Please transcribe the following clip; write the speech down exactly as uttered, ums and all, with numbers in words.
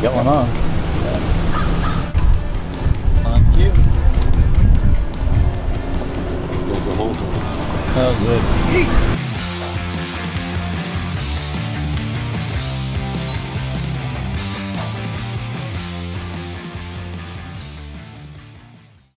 Got one on. Yeah. Thank you. There's the whole thing. Oh, good.